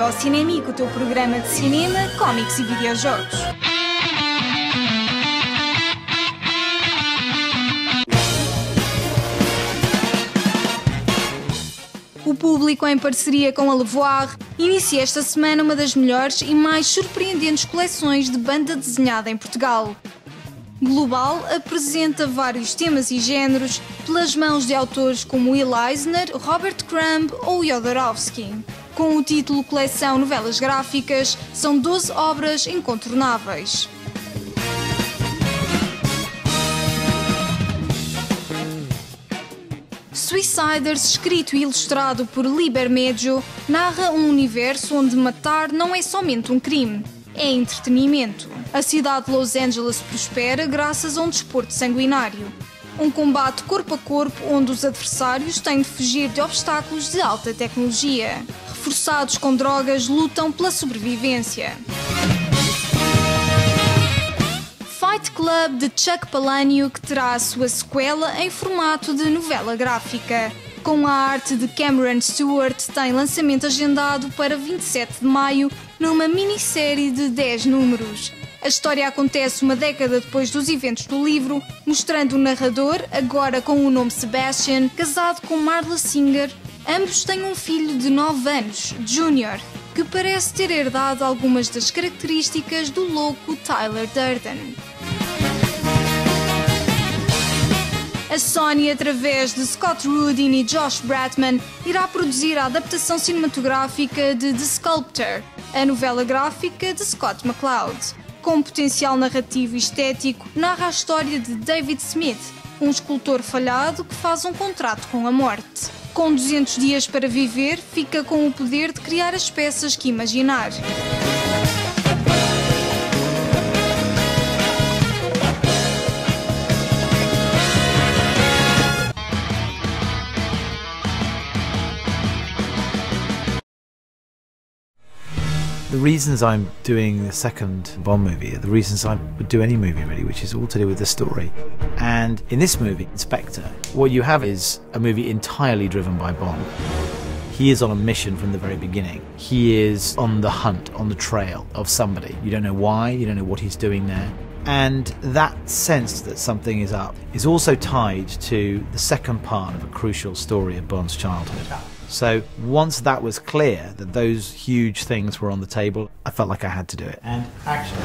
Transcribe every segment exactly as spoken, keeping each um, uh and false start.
Bem-vindo ao Cinemic, o teu programa de cinema, cómics e videojogos. O público, em parceria com a Levoar, inicia esta semana uma das melhores e mais surpreendentes coleções de banda desenhada em Portugal. Global apresenta vários temas e géneros pelas mãos de autores como Will Eisner, Robert Crumb ou Jodorowsky. Com o título Coleção Novelas Gráficas, são doze obras incontornáveis. Suiciders, escrito e ilustrado por Liber Meggio, narra um universo onde matar não é somente um crime, é entretenimento. A cidade de Los Angeles prospera graças a um desporto sanguinário. Um combate corpo a corpo onde os adversários têm de fugir de obstáculos de alta tecnologia. Reforçados com drogas, lutam pela sobrevivência. Fight Club de Chuck Palahniuk terá a sua sequela em formato de novela gráfica. Com a arte de Cameron Stewart, tem lançamento agendado para vinte e sete de maio numa minissérie de dez números. A história acontece uma década depois dos eventos do livro, mostrando o narrador, agora com o nome Sebastian, casado com Marla Singer. Ambos têm um filho de nove anos, Junior, que parece ter herdado algumas das características do louco Tyler Durden. A Sony, através de Scott Rudin e Josh Bratman, irá produzir a adaptação cinematográfica de The Sculptor, a novela gráfica de Scott McCloud. Com potencial narrativo e estético, narra a história de David Smith, um escultor falhado que faz um contrato com a morte. Com duzentos dias para viver, fica com o poder de criar as peças que imaginar. The reasons I'm doing the second Bond movie are the reasons I would do any movie really, which is all to do with the story. And in this movie, Inspector, what you have is a movie entirely driven by Bond. He is on a mission from the very beginning. He is on the hunt, on the trail of somebody. You don't know why, you don't know what he's doing there. And that sense that something is up is also tied to the second part of a crucial story of Bond's childhood. So once that was clear, that those huge things were on the table, I felt like I had to do it. And actually...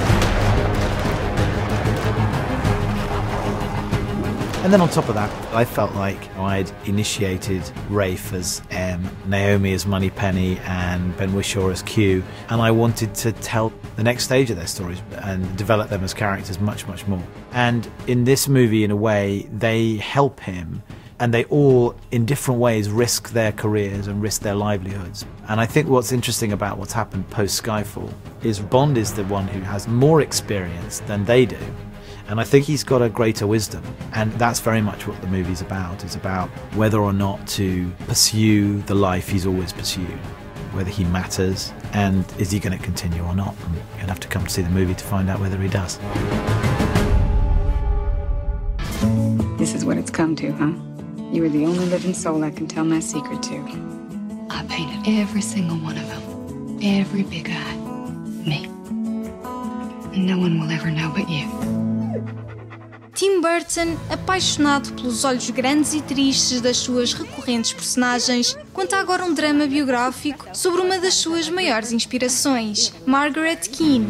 And then on top of that, I felt like I'd initiated Rafe as M, Naomi as Moneypenny, and Ben Whishaw as Q, and I wanted to tell the next stage of their stories and develop them as characters much, much more. And in this movie, in a way, they help him, and they all, in different ways, risk their careers and risk their livelihoods. And I think what's interesting about what's happened post-Skyfall is Bond is the one who has more experience than they do. And I think he's got a greater wisdom. And that's very much what the movie's about. It's about whether or not to pursue the life he's always pursued, whether he matters, and is he going to continue or not. And you'll have to come to see the movie to find out whether he does. This is what it's come to, huh? You are the only living soul I can tell my secret to. I painted every single one of them. Every big eye. Me. And no one will ever know but you. Tim Burton, apaixonado pelos olhos grandes e tristes das suas recorrentes personagens, conta agora um drama biográfico sobre uma das suas maiores inspirações, Margaret Keane.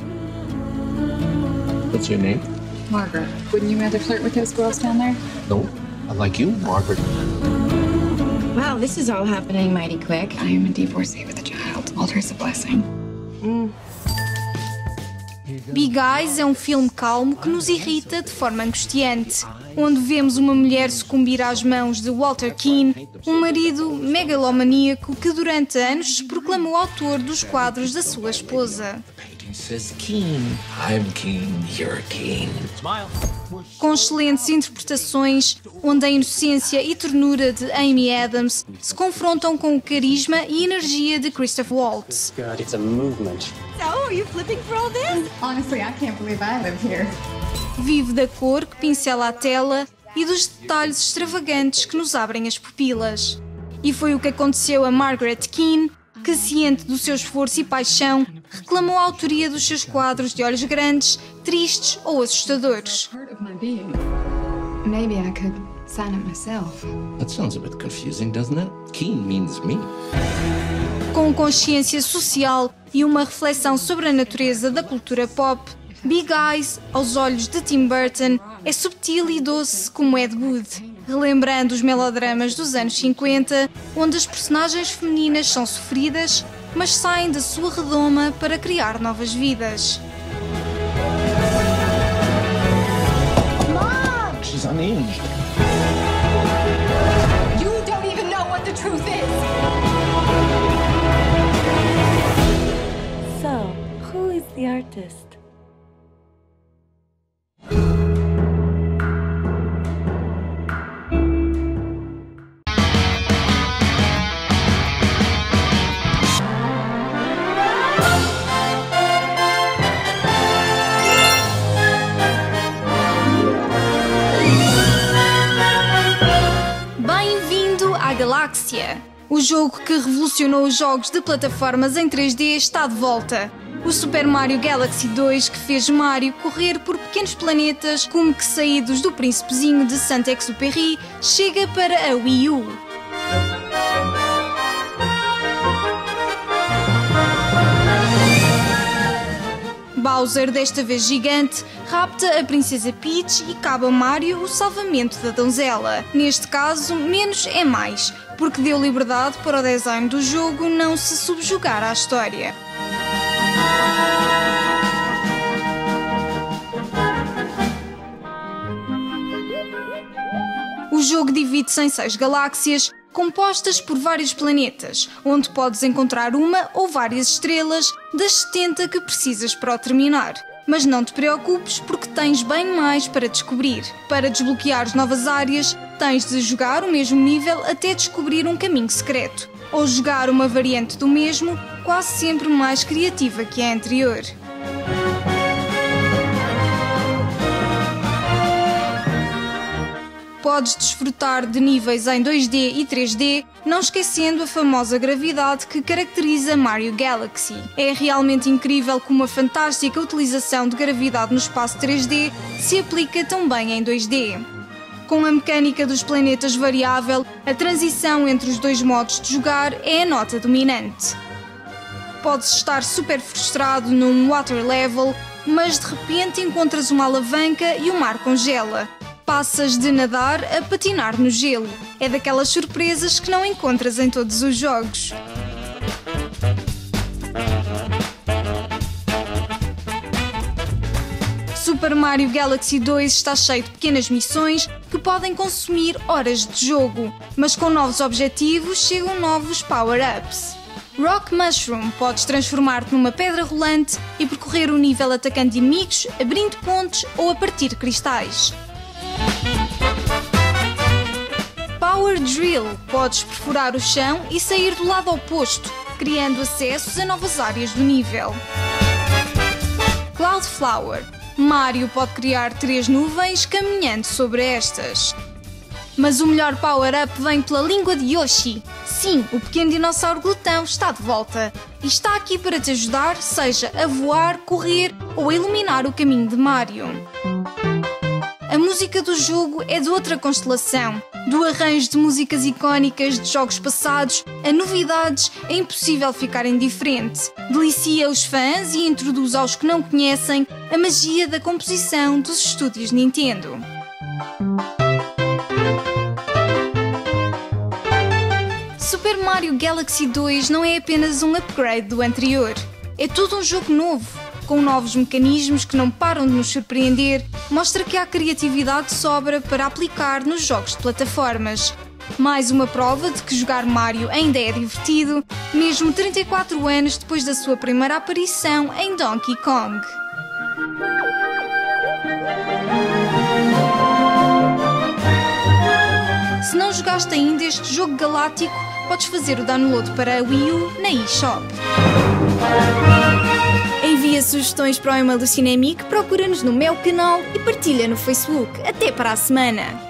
What's your name? Margaret, wouldn't you rather flirt with those girls down there? No, I like you, Margaret. Wow, this is all happening mighty quick. I am a divorcee with a child. Walter's a blessing. Mm. Big Eyes é um filme calmo que nos irrita de forma angustiante, onde vemos uma mulher sucumbir às mãos de Walter Keane, um marido megalomaníaco que durante anos se proclamou autor dos quadros da sua esposa. Says Keen. I'm keen, you're keen. Smile. Com excelentes interpretações, onde a inocência e ternura de Amy Adams se confrontam com o carisma e energia de Christoph Waltz. God, it's a movement. So, are you flipping for all this? Honestly, I can't believe I live here. Vive da cor que pincela a tela e dos detalhes extravagantes que nos abrem as pupilas. E foi o que aconteceu a Margaret Keane que, ciente do seu esforço e paixão, reclamou a autoria dos seus quadros de olhos grandes, tristes ou assustadores. Maybe I could sign it myself. That sounds a bit confusing, doesn't it? Keen means me. Com consciência social e uma reflexão sobre a natureza da cultura pop, Big Eyes, aos olhos de Tim Burton, é subtil e doce como Ed Wood, relembrando os melodramas dos anos cinquenta, onde as personagens femininas são sofridas, mas saem da sua redoma para criar novas vidas. Mom! She's unhinged. You don't even know what the truth is! So, who is the artist? Bem-vindo à Galáxia! O jogo que revolucionou os jogos de plataformas em três D está de volta. O Super Mario Galaxy dois, que fez Mario correr por pequenos planetas como que saídos do príncipezinho de Saint-Exupéry, chega para a Wii U. Bowser, desta vez gigante, rapta a Princesa Peach e cabe a Mario o salvamento da donzela. Neste caso, menos é mais, porque deu liberdade para o design do jogo não se subjugar à história. O jogo divide-se em seis galáxias, compostas por vários planetas, onde podes encontrar uma ou várias estrelas das setenta que precisas para o terminar. Mas não te preocupes, porque tens bem mais para descobrir. Para desbloquear novas áreas, tens de jogar o mesmo nível até descobrir um caminho secreto, ou jogar uma variante do mesmo, quase sempre mais criativa que a anterior. Podes desfrutar de níveis em dois D e três D, não esquecendo a famosa gravidade que caracteriza Mario Galaxy. É realmente incrível como a fantástica utilização de gravidade no espaço três D se aplica também em dois D. Com a mecânica dos planetas variável, a transição entre os dois modos de jogar é a nota dominante. Podes estar super frustrado num water level, mas de repente encontras uma alavanca e o mar congela. Passas de nadar a patinar no gelo. É daquelas surpresas que não encontras em todos os jogos. Super Mario Galaxy dois está cheio de pequenas missões que podem consumir horas de jogo, mas com novos objetivos chegam novos power-ups. Rock Mushroom, podes transformar-te numa pedra rolante e percorrer o nível atacando inimigos, abrindo pontes ou a partir cristais. Power Drill, podes perfurar o chão e sair do lado oposto, criando acessos a novas áreas do nível. Cloud Flower, Mario pode criar três nuvens caminhando sobre estas. Mas o melhor power-up vem pela língua de Yoshi. Sim, o pequeno dinossauro glutão está de volta e está aqui para te ajudar, seja a voar, correr ou a iluminar o caminho de Mario. A música do jogo é de outra constelação. Do arranjo de músicas icónicas de jogos passados a novidades, é impossível ficar indiferente. Delicia os fãs e introduz aos que não conhecem a magia da composição dos estúdios Nintendo. Super Mario Galaxy dois não é apenas um upgrade do anterior. É todo um jogo novo, com novos mecanismos que não param de nos surpreender, mostra que há criatividade de sobra para aplicar nos jogos de plataformas. Mais uma prova de que jogar Mario ainda é divertido, mesmo trinta e quatro anos depois da sua primeira aparição em Donkey Kong. Se não jogaste ainda este jogo galáctico, podes fazer o download para a Wii U na eShop. Envia sugestões para o e-mail do Cinemic, procura-nos no meu canal e partilha no Facebook. Até para a semana!